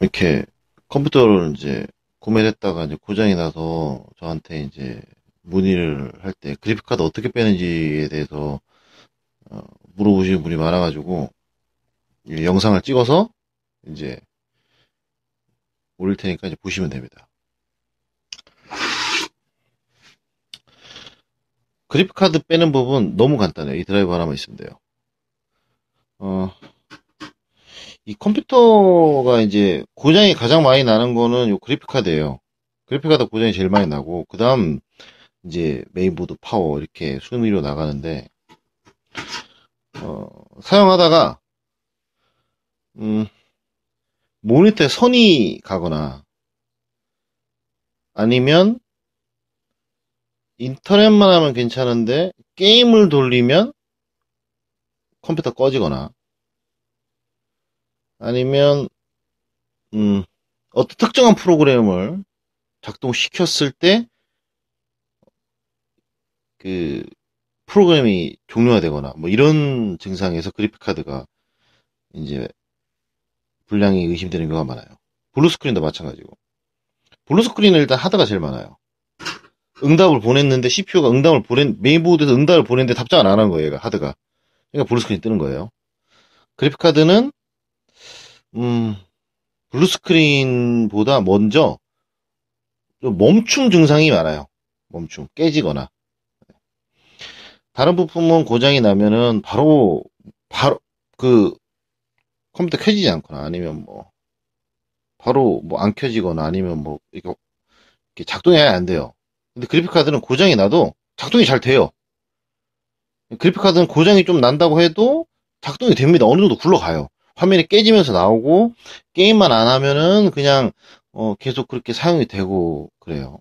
이렇게 컴퓨터를 이제 구매를 했다가 이제 고장이 나서 저한테 이제 문의를 할 때 그래픽카드 어떻게 빼는지에 대해서 물어보시는 분이 많아가지고 이 영상을 찍어서 이제 올릴 테니까 이제 보시면 됩니다. 그래픽카드 빼는 법은 너무 간단해요. 이 드라이버 하나만 있으면 돼요. 이 컴퓨터가 이제 고장이 가장 많이 나는 거는 요 그래픽카드예요. 그래픽카드 고장이 제일 많이 나고 그 다음 이제 메인보드 파워 이렇게 순위로 나가는데 사용하다가 모니터에 선이 가거나 아니면 인터넷만 하면 괜찮은데 게임을 돌리면 컴퓨터 꺼지거나 아니면 어떤 특정한 프로그램을 작동시켰을 때 그 프로그램이 종료가 되거나 뭐 이런 증상에서 그래픽카드가 이제 불량이 의심되는 경우가 많아요. 블루스크린도 마찬가지고. 블루스크린은 일단 하드가 제일 많아요. 응답을 보냈는데 CPU가 메인보드에서 응답을 보냈는데 답장을 안 하는 거예요, 얘가 하드가. 그러니까 블루스크린이 뜨는 거예요. 그래픽카드는 블루스크린보다 먼저 좀 멈춤 증상이 많아요. 멈춤, 깨지거나. 다른 부품은 고장이 나면은 바로 그 컴퓨터 켜지지 않거나 아니면 뭐 바로 뭐 안 켜지거나 아니면 뭐 이렇게 작동이 아예 안 돼요. 근데 그래픽카드는 고장이 나도 작동이 잘 돼요. 그래픽카드는 고장이 좀 난다고 해도 작동이 됩니다. 어느 정도 굴러가요. 화면이 깨지면서 나오고 게임만 안 하면은 그냥 계속 그렇게 사용이 되고 그래요.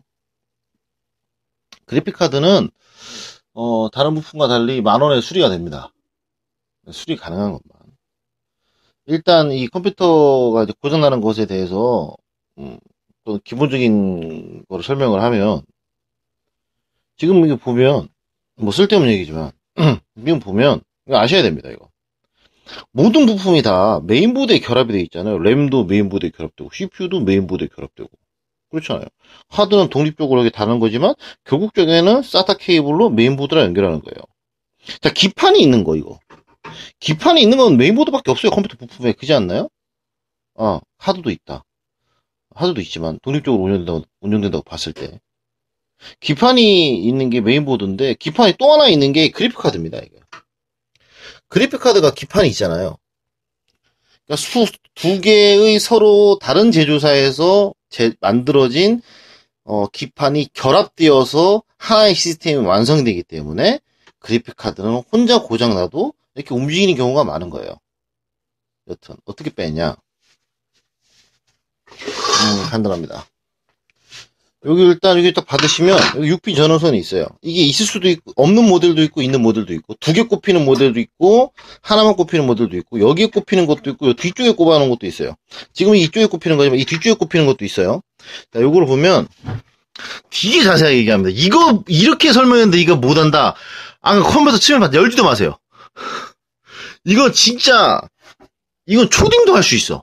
그래픽카드는 다른 부품과 달리 10,000원에 수리가 됩니다. 수리 가능한 것만. 일단 이 컴퓨터가 이제 고장나는 것에 대해서 또 기본적인 거를 설명을 하면 지금 이거 보면 뭐 쓸데없는 얘기지만 지금 보면 이거 아셔야 됩니다. 이거 모든 부품이 다 메인보드에 결합이 되어 있잖아요. 램도 메인보드에 결합되고 CPU도 메인보드에 결합되고 그렇잖아요. 하드는 독립적으로 이렇게 다른 거지만 결국적에는 SATA 케이블로 메인보드랑 연결하는 거예요. 자, 기판이 있는 거 이거 기판이 있는 건 메인보드밖에 없어요. 컴퓨터 부품에 그지 않나요? 하드도 있다. 하드도 있지만 독립적으로 운영된다고 봤을 때 기판이 있는 게 메인보드인데 기판이 또 하나 있는 게 그래픽카드입니다. 이게. 그래픽카드가 기판이 있잖아요. 그러니까 두 개의 서로 다른 제조사에서 만들어진 기판이 결합되어서 하나의 시스템이 완성되기 때문에 그래픽카드는 혼자 고장나도 이렇게 움직이는 경우가 많은 거예요. 여튼 어떻게 빼냐? 간단합니다. 여기 딱 받으시면 여기 6핀 전원선이 있어요. 이게 있을 수도 있고 없는 모델도 있고 있는 모델도 있고 두 개 꼽히는 모델도 있고 하나만 꼽히는 모델도 있고 여기에 꼽히는 것도 있고 뒤쪽에 꼽아놓은 것도 있어요. 지금 이쪽에 꼽히는 거지만 이 뒤쪽에 꼽히는 것도 있어요. 자, 요거를 보면 되게 자세하게 얘기합니다. 이거 이렇게 설명했는데 이거 못한다. 컴퓨터 치면 열지도 마세요. 이거 진짜 이건 초딩도 할 수 있어.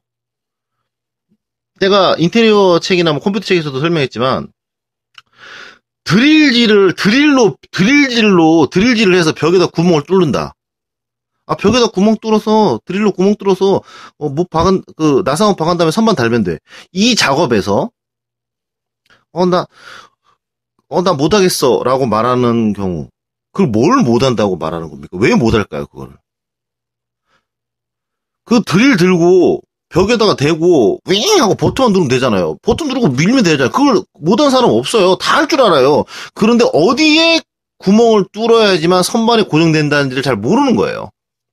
내가 인테리어 책이나 뭐 컴퓨터 책에서도 설명했지만 드릴질을 해서 벽에다 구멍을 뚫는다. 벽에다 구멍 뚫어서 드릴로 구멍 뚫어서 나사원 박은 다음에 선반 달면 돼. 이 작업에서 나 못하겠어라고 말하는 경우, 그걸 뭘 못한다고 말하는 겁니까? 왜 못할까요, 그거를? 그 드릴 들고 벽에다가 대고 윙 하고 버튼 누르면 되잖아요. 버튼 누르고 밀면 되잖아요. 그걸 못한 사람 없어요. 다 할 줄 알아요. 그런데 어디에 구멍을 뚫어야지만 선반이 고정된다는지를 잘 모르는 거예요.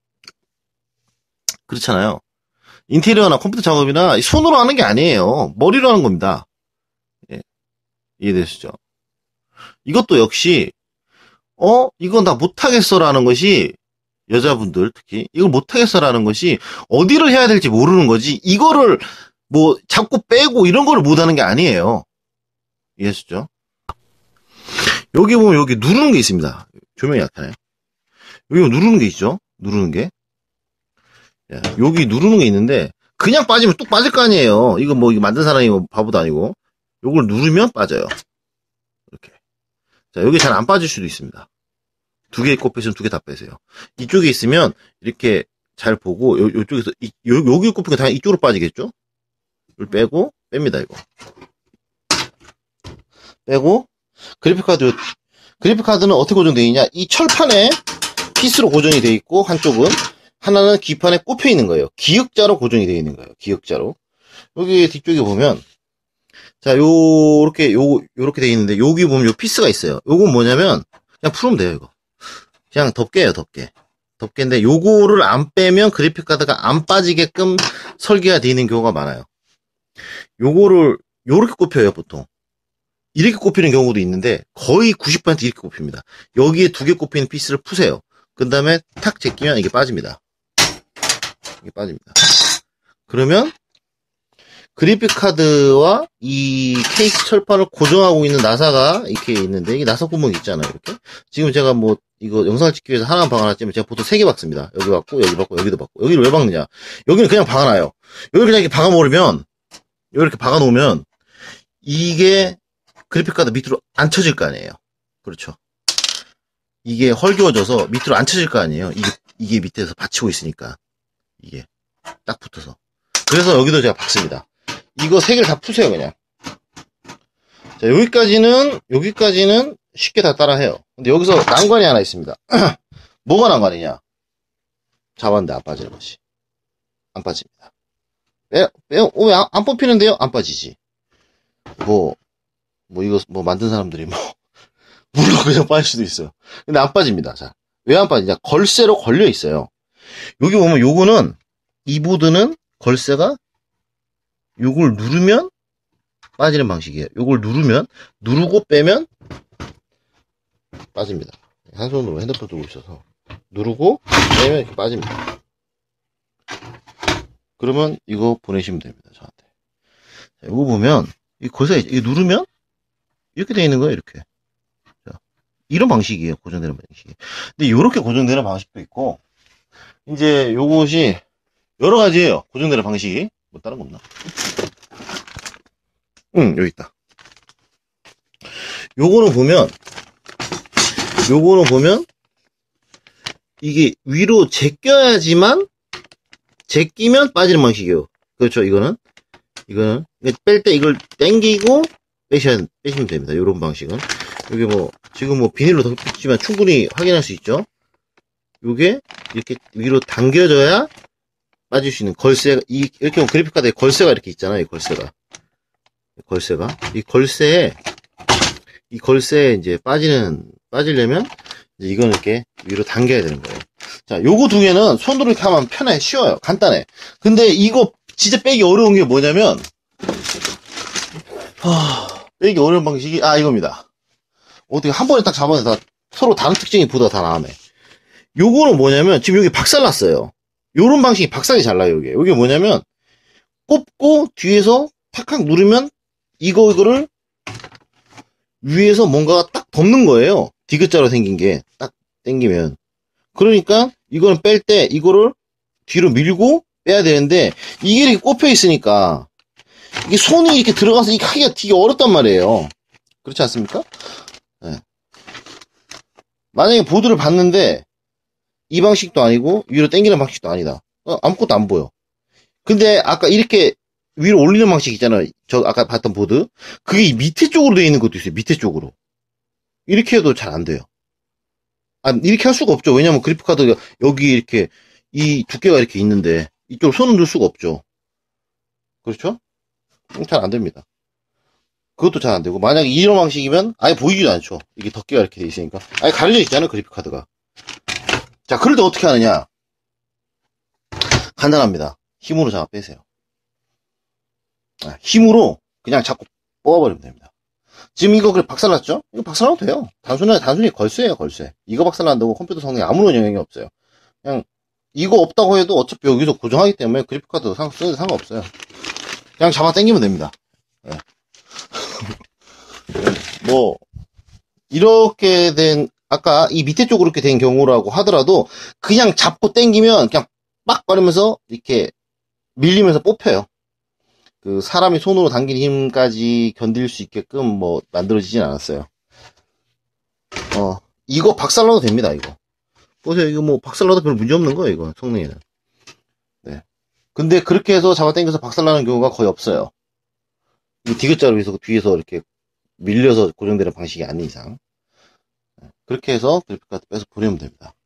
그렇잖아요. 인테리어나 컴퓨터 작업이나 손으로 하는 게 아니에요. 머리로 하는 겁니다. 예. 이해되시죠? 이것도 역시 이건 나 못하겠어라는 것이 여자분들 특히 이걸 못하겠어라는 것이 어디를 해야 될지 모르는 거지 이거를 뭐 자꾸 빼고 이런 거를 못하는 게 아니에요. 이해하시죠? 여기 보면 여기 누르는 게 있습니다. 조명이 약하네. 여기 누르는 게 있죠? 누르는 게 여기 누르는 게 있는데 그냥 빠지면 뚝 빠질 거 아니에요. 이거 뭐, 이거 만든 사람이 뭐 바보도 아니고. 요걸 누르면 빠져요. 이렇게. 자, 여기 잘 안 빠질 수도 있습니다. 두 개 꼽히시면 두 개 다 빼세요. 이쪽에 있으면 이렇게 잘 보고, 요쪽에서, 여기 꼽히면 당연히 이쪽으로 빠지겠죠? 이걸 빼고, 뺍니다, 이거. 빼고, 그래픽카드는 어떻게 고정되어 있냐? 이 철판에 피스로 고정이 되어 있고, 한쪽은, 하나는 기판에 꼽혀 있는 거예요. 기역자로 고정이 되어 있는 거예요. 기역자로. 여기 뒤쪽에 보면, 자, 요렇게 되어 있는데, 여기 보면 요 피스가 있어요. 요건 뭐냐면, 그냥 풀으면 돼요, 이거. 그냥 덮개예요, 덮개. 덮개인데, 요거를 안 빼면 그래픽카드가 안 빠지게끔 설계가 되어 있는 경우가 많아요. 요거를, 요렇게 꼽혀요, 보통. 이렇게 꼽히는 경우도 있는데, 거의 90% 이렇게 꼽힙니다. 여기에 두 개 꼽히는 피스를 푸세요. 그 다음에 탁 제끼면 이게 빠집니다. 이게 빠집니다. 그러면, 그래픽카드와 이 케이스 철판을 고정하고 있는 나사가 이렇게 있는데, 이게 나사 구멍이 있잖아요, 이렇게. 지금 제가 뭐, 이거 영상을 찍기 위해서 하나만 박아놨지만, 제가 보통 3개 박습니다. 여기 박고, 여기 박고, 여기도 박고. 여기를 왜 박느냐? 여기는 그냥 박아놔요. 여기를 그냥 이렇게 박아놓으면, 이렇게 박아놓으면, 이게 그래픽카드 밑으로 안 쳐질 거 아니에요. 그렇죠. 이게 헐겨워져서 밑으로 안 쳐질 거 아니에요. 이게 밑에서 받치고 있으니까. 이게 딱 붙어서. 그래서 여기도 제가 박습니다. 이거 3개를 다 푸세요, 그냥. 자, 여기까지는 쉽게 다 따라해요. 근데 여기서 난관이 하나 있습니다. 뭐가 난관이냐? 잡았는데 안 빠지는 것이. 안 빠집니다. 왜 안 뽑히는데요? 안 빠지지. 이거 만든 사람들이 물로 그냥 빠질 수도 있어요. 근데 안 빠집니다. 자, 왜 안 빠지냐? 걸쇠로 걸려 있어요. 여기 보면 요거는, 이 보드는 걸쇠가 요걸 누르면 빠지는 방식이에요. 요걸 누르고 빼면 빠집니다. 한 손으로 핸드폰 들고 있어서 누르고 빼면 이렇게 빠집니다. 그러면 이거 보내시면 됩니다. 저한테. 자, 이거 보면 이 걸쇠 이거 누르면 이렇게 되어 있는 거예요. 이렇게. 자, 이런 방식이에요. 고정되는 방식이. 근데 이렇게 고정되는 방식도 있고, 이제 요것이 여러 가지예요. 고정되는 방식이. 뭐 다른 거 없나? 여기 있다. 요거는 보면 이게 위로 제끼면 빠지는 방식이에요. 그렇죠. 이거는 뺄 때 이걸 당기고 빼시면 됩니다. 요런 방식은. 여기 지금 비닐로 덮였지만 충분히 확인할 수 있죠. 요게 이렇게 위로 당겨져야 빠질 수 있는 걸쇠가, 이렇게 보면 그래픽카드에 걸쇠가 이렇게 있잖아요. 이 걸쇠가. 이 걸쇠에 이제 빠지려면, 이제 이건 이렇게 위로 당겨야 되는 거예요. 자, 요거 두 개는 손으로 이렇게 하면 편해, 쉬워요. 간단해. 근데 이거 진짜 빼기 어려운 게 뭐냐면, 빼기 어려운 방식이, 이겁니다. 어떻게 한 번에 딱 잡았는데 서로 다른 특징이 보다 다 나오네. 요거는 뭐냐면, 지금 여기 박살났어요. 요런 방식이 박살이 잘 나요, 여기. 여기 뭐냐면, 꼽고 뒤에서 탁탁 누르면, 이거를 위에서 뭔가가 딱 덮는 거예요. 디귿자로 생긴 게 딱 당기면. 그러니까 이거는 뺄 때 이거를 뒤로 밀고 빼야 되는데, 이게 이렇게 꼽혀 있으니까 이게 손이 이렇게 들어가서 이게 하기가 되게 어렵단 말이에요. 그렇지 않습니까? 네. 만약에 보드를 봤는데 이 방식도 아니고 위로 당기는 방식도 아니다. 아무것도 안 보여. 근데 아까 이렇게 위로 올리는 방식 있잖아요. 저 아까 봤던 보드. 그게 밑에 쪽으로 되어 있는 것도 있어요. 밑에 쪽으로. 이렇게 해도 잘 안 돼요. 이렇게 할 수가 없죠. 왜냐면 그래픽카드가 여기 이렇게 이 두께가 이렇게 있는데 이쪽으로 손을 넣을 수가 없죠. 그렇죠? 잘 안 됩니다. 그것도 잘 안 되고, 만약에 이런 방식이면 아예 보이지도 않죠. 이게 덮개가 이렇게 돼 있으니까. 아예 가려져 있잖아요, 그래픽카드가. 자, 그럴 때 어떻게 하느냐? 간단합니다. 힘으로 잡아 빼세요. 힘으로 그냥 자꾸 뽑아버리면 됩니다. 지금 이거 그래 박살났죠? 이거 박살나도 돼요. 단순히 걸쇠예요, 걸쇠. 이거 박살난다고 컴퓨터 성능에 아무런 영향이 없어요. 그냥 이거 없다고 해도 어차피 여기서 고정하기 때문에 그래픽카드 쓰는데 상관없어요. 그냥 잡아 당기면 됩니다. 네. 이렇게 된, 아까 이 밑에 쪽으로 이렇게 된 경우라고 하더라도, 그냥 잡고 당기면 그냥 빡 빠르면서 이렇게 밀리면서 뽑혀요. 그 사람이 손으로 당긴 힘까지 견딜 수 있게끔 뭐 만들어지진 않았어요. 이거 박살나도 됩니다, 이거. 보세요, 이거 뭐 박살나도 별 문제 없는 거예요, 이거 성능에는. 네. 근데 그렇게 해서 잡아당겨서 박살나는 경우가 거의 없어요. 이 디귿자로 해서 뒤에서 이렇게 밀려서 고정되는 방식이 아닌 이상. 그렇게 해서 그래픽카드 빼서 보내면 됩니다.